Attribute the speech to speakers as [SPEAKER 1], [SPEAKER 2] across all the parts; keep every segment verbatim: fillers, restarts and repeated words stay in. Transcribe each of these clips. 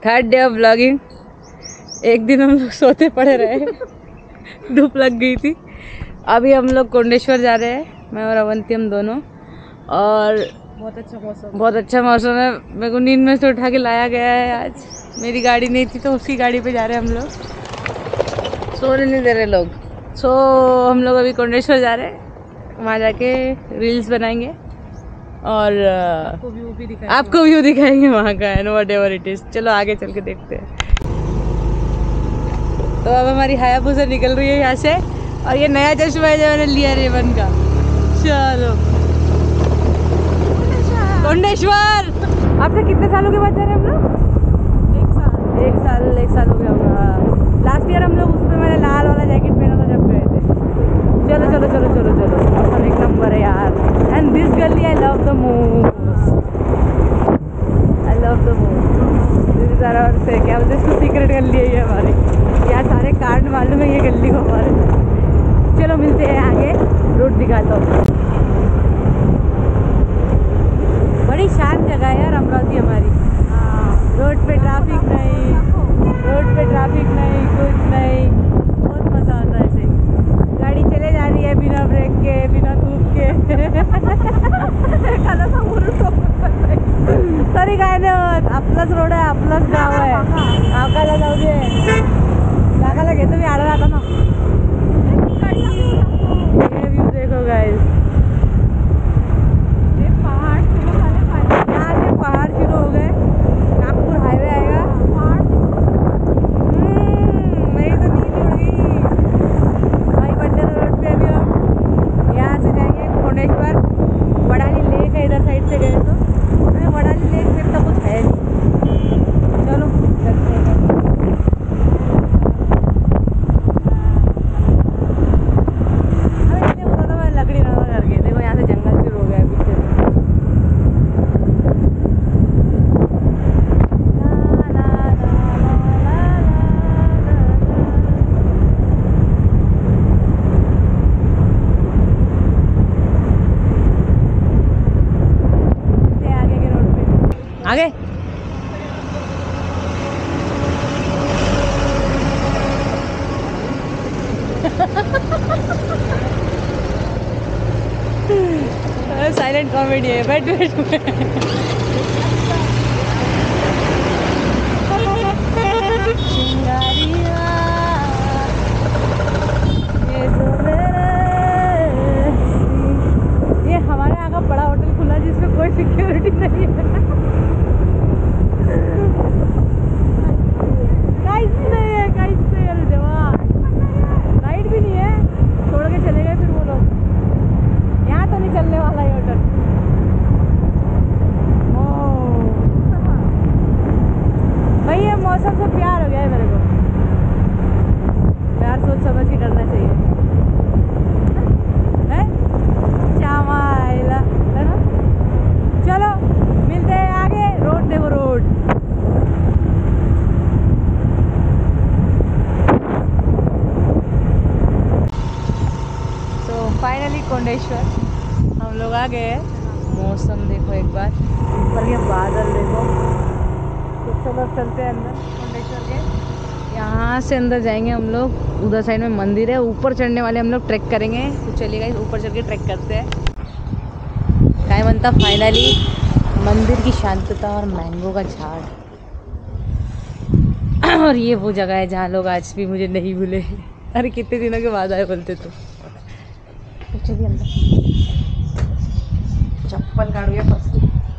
[SPEAKER 1] Third day of blogging. एक दिन हम लोग सोते पड़े रहे, धूप लग गई थी। अभी हम लोग कोंडेश्वर जा रहे हैं, मैं और अवंती हम दोनों। और बहुत अच्छा मौसम बहुत अच्छा मौसम है। मेरे को नींद में से उठा के लाया गया है आज। मेरी गाड़ी नहीं थी तो उसकी गाड़ी पे जा रहे हैं हम लोग। सोने नहीं दे रहे लोग। सो हम लोग अभी कोंडेश्वर जा रहे हैं, वहाँ जाके रील्स बनाएंगे और आपको व्यू भी दिखाएंगे आपको व्यू दिखाएंगे वहाँ का and whatever it is. चलो आगे चल के देखते हैं। तो अब हमारी हायाबुसा निकल रही है यहाँ से, और ये नया चश्मा है जो मैंने लिया रेवन का। चलो कोंडेश्वर। आपसे कितने सालों के बाद जा रहे हैं हम लोग? एक साल एक साल एक साल हो गया होगा। लास्ट ईयर हम लोग उस पर मैंने लाल वाला जैकेट पहना था जब गए थे। चलो चलो चलो चलो चलो मौसम एक नंबर है यार। एंड दिस गली I love the most, I love the most. This is our से क्या बोलते हैं, सीक्रेट गली है ये हमारी। यहाँ सारे कार्ड मालूम है ये गली को हमारे। चलो मिलते हैं आगे, रोड दिखाता हूँ। बड़ी शांत जगह है यार अमरावती हमारी। रोड पे ट्रैफिक नहीं, रोड पे ट्रैफिक नहीं, कुछ नहीं। बहुत मज़ा आता है ऐसे, गाड़ी चले जा रही है बिना ब्रेक के, बिना धूप के। तरी काय नाही होत, आपलाच रोड आहे, आपलाच गाव आहे। आकाला जाऊ दे, काकाला घेतो मी आडवा आता ना। ये व्यू देखो गाइस, ये पहाड़ शुरू वाले, यहाँ से पहाड़ शुरू हो गए, नागपुर हाईवे आएगा। मेरी तो नींद उड़ गई भाई। बंडर रोड पे अभी हम यहाँ से जाएंगे कोंडेश्वर। वडाली लेक है इधर साइड से गए तो, वडाली लेक में तो कुछ है नहीं। चलो चलते हैं। हमें इसलिए बोला था मैं लकड़ी ना करके, देखो यहाँ से जंगल शुरू हो गया है पीछे से। आगे के रोड पे आगे साइलेंट कॉमेडी है। बैठ बैठ ये हमारे यहाँ का बड़ा होटल खुला जिसमें कोई सिक्योरिटी नहीं है। गाइस नहीं है, गाइस नहीं है, देवा लाइट भी नहीं है, छोड़ के चले गए फिर वो लोग। यहाँ तो नहीं चलने वाला ये होटल। भाई ये मौसम से प्यार हो गया है मेरे को। प्यार सोच समझ के करना चाहिए, है चामाइला, है ना। चलो मिलते हैं आगे, रोड देखो रोड। तो फाइनली कोंडेश्वर हम लोग आ गए हैं। मौसम देखो एक बार, ऊपर के बादल देखो। तो चलो चलते हैं अंदर कोंडेश्वर के। यहाँ से अंदर जाएंगे हम लोग, उधर साइड में मंदिर है, ऊपर चढ़ने वाले हम लोग ट्रैक करेंगे। तो चलिए ऊपर चढ़ के ट्रैक करते हैं। काय बनता फाइनली मंदिर की शांतता और मैंगो का झाड़। और ये वो जगह है जहाँ लोग आज भी मुझे नहीं भूले। अरे कितने दिनों के बाद आए बोलते तो। तो चलिए अंदर, चप्पल काढूया फर्स्ट।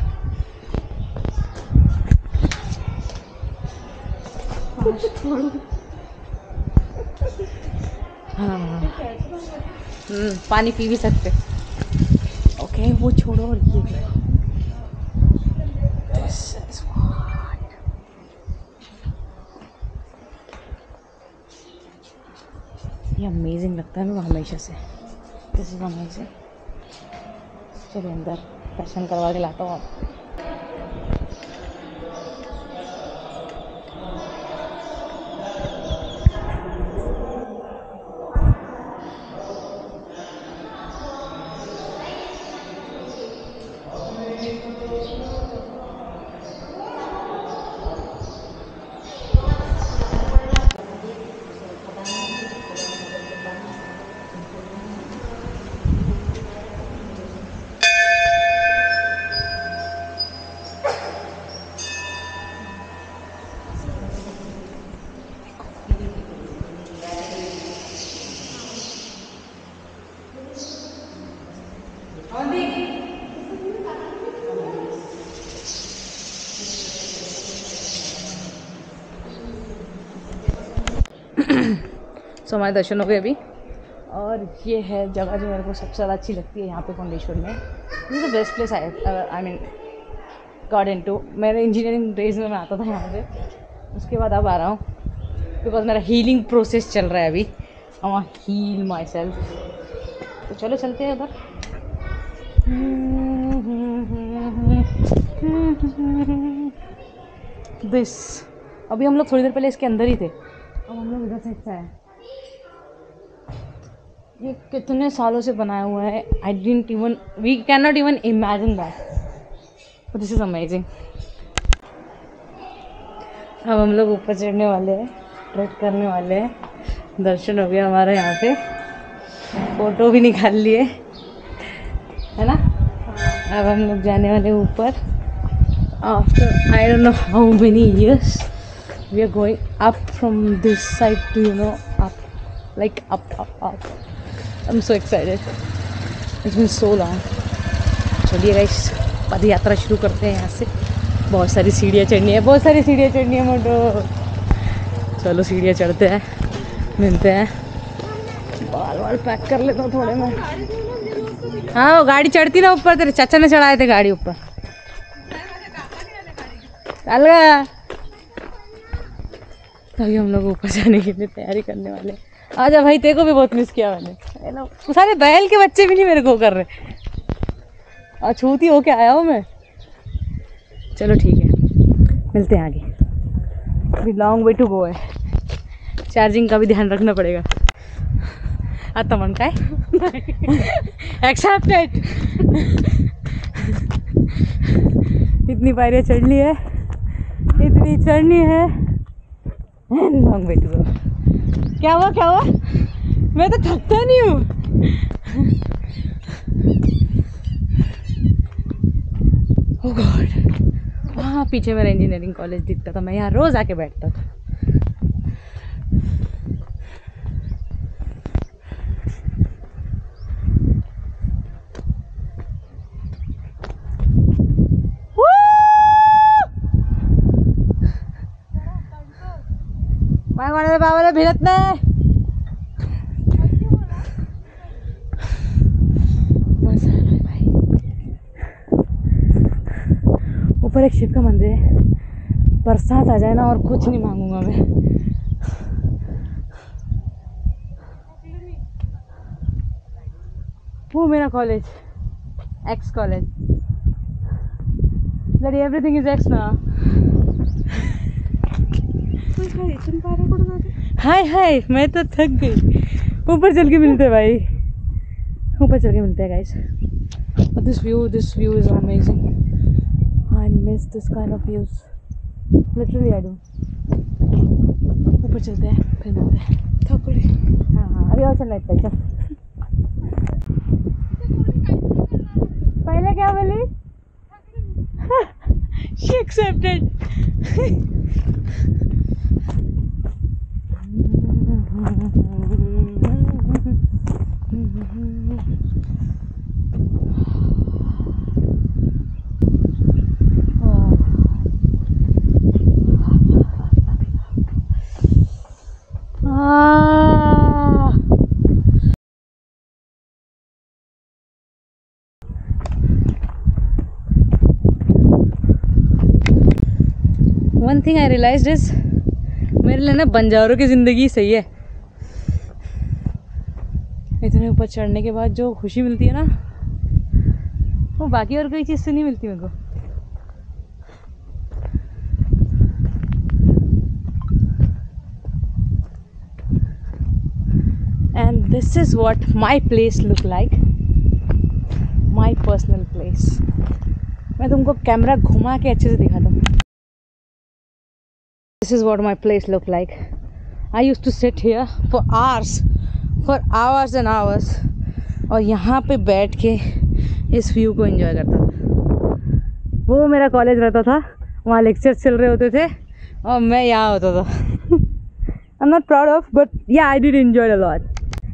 [SPEAKER 1] हाँ हम्म, पानी पी भी सकते। ओके वो छोड़ो, और ये This is what. ये अमेजिंग लगता है मेरे को हमेशा से। This is amazing. चलिए अंदर दर्शन करवा के लाता हूँ आप। सो हमारे दर्शन हो गए अभी। और ये है जगह जो मेरे को सबसे ज़्यादा अच्छी लगती है यहाँ पे कोंडेश्वर में। This is the best place I I mean got into. मेरे इंजीनियरिंग डेज में मैं आता था यहाँ पे, उसके बाद अब आ रहा हूँ बिकॉज मेरा हीलिंग प्रोसेस चल रहा है अभी। I want heal my self. तो चलो चलते हैं उधर। दिस अभी हम लोग थोड़ी देर पहले इसके अंदर ही थे, अब हम लोग इधर साइड से आए। ये कितने सालों से बनाया हुआ है। I didn't even we can not even imagine that, this is amazing. अब हम लोग ऊपर चढ़ने वाले हैं, ट्रेक करने वाले हैं। दर्शन हो गया हमारा यहाँ पे, फोटो भी निकाल लिए है ना। अब हम लोग जाने वाले ऊपर। After I don't know how many years we are going up from this side to you know up, like up up up. I am so excited, it's been so long. चलिए गाइस पद यात्रा शुरू करते हैं यहाँ से। बहुत सारी सीढ़ियाँ चढ़नी है, बहुत सारी सीढ़ियाँ चढ़नी है मोटो। चलो सीढ़ियाँ चढ़ते हैं, मिलते हैं। बाल वाल पैक कर लेता हूँ थोड़े में। हाँ वो गाड़ी चढ़ती ना ऊपर, तेरे चाचा ने चढ़ाए थे गाड़ी ऊपर। चल गया। तभी हम लोग ऊपर जाने के लिए तैयारी करने वाले। आजा भाई, तेरे को भी बहुत मिस किया मैंने। सारे बैल के बच्चे भी नहीं मेरे को कर रहे, अछूती होके आया हूँ मैं। चलो ठीक है, मिलते हैं आगे। अभी लॉन्ग वे टू गो है, चार्जिंग का भी ध्यान रखना पड़ेगा। आता मन का एक्सेप्टेड। इतनी पायरियाँ चढ़नी है, इतनी चढ़नी है। Long way to go. क्या हुआ क्या हुआ, मैं तो थकता नहीं हूँ। ओह गॉड, वहाँ पीछे मेरा इंजीनियरिंग कॉलेज दिखता था, मैं यहाँ रोज आके बैठता था। बाबा भिड़त नहीं। ऊपर एक शिव का मंदिर है, बरसात आ जाए ना और कुछ नहीं मांगूंगा मैं। वो मेरा college, X college. That everything is X now. Hi hi, मैं तो थक गई। ऊपर चल के मिलते हैं भाई, ऊपर चल के मिलते हैं guys. But this view, this view is amazing. I miss this kind of views. Literally I do. ऊपर चलते हैं फिर मिलते हैं। थक गई। हाँ हाँ अभी और चलना है इतना। चल पहले क्या बोली? She accepted. One thing I realized is मेरे लिए ना बंजारों की ज़िंदगी सही है। इतने ऊपर चढ़ने के बाद जो खुशी मिलती है ना, वो बाकी और कोई चीज़ से नहीं मिलती मेरे को। And this is what my place look like, my personal place. मैं तुमको कैमरा घुमा के अच्छे से दिखाता हूँ। This is what my place looked like. I used to sit here for hours, for hours and hours, और यहाँ पे बैठ के इस व्यू को एंजॉय करता था। वो मेरा कॉलेज रहता था, वहाँ लेक्चर्स चल रहे होते थे और मैं यहाँ होता था। I'm not proud of, but yeah, I did enjoy a lot.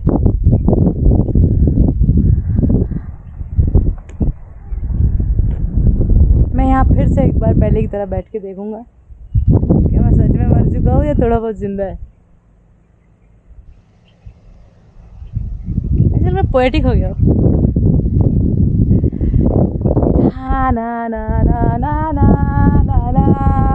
[SPEAKER 1] मैं यहाँ फिर से एक बार पहले की तरह बैठ के देखूँगा क्या मैं सच में मर चुका हूँ या थोड़ा बहुत जिंदा है। मैं पोएटिक हो गया ना ना ना ना ना ना ना।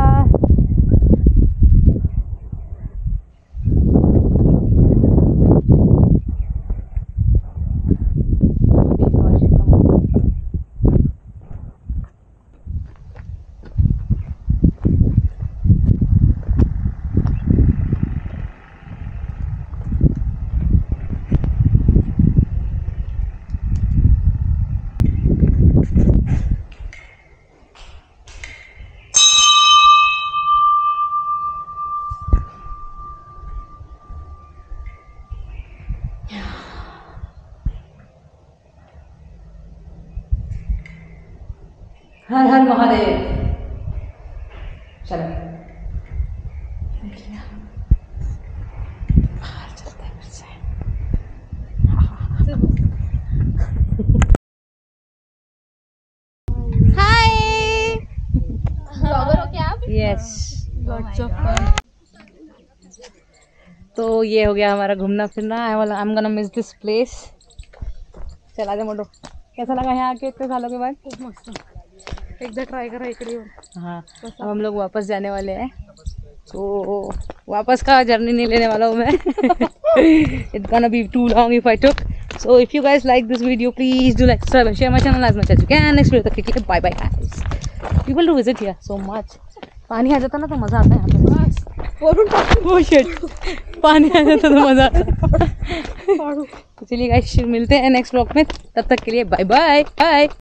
[SPEAKER 1] हर हर महादेव। चलो चलते हैं फिर से। हाय,
[SPEAKER 2] ब्लॉगर हो क्या आप?
[SPEAKER 1] यस। तो ये हो गया हमारा घूमना फिरना। आई वाला I am gonna miss this place. चला जा मोटो, कैसा लगा यहाँ आके इतने सालों के बाद?
[SPEAKER 2] मस्त, एकदा ट्राय करा इकडे येऊन.
[SPEAKER 1] हाँ, अब हम लोग वापस जाने वाले हैं। तो वापस का जर्नी नहीं लेने वाला हूँ मैं। It's gonna be too long if I took. So if you guys like this video, please do like, subscribe, and share my channel as much as you can. Next video तक के लिए bye bye guys. People do visit here so much. पानी आ जाता ना तो मज़ा आता है यहाँ पे। Oh shit, पानी आ जाता तो मज़ा आता। तो चलिए गाइस, मिलते हैं नेक्स्ट व्लॉग में, तब तक के लिए बाय बाय बाय।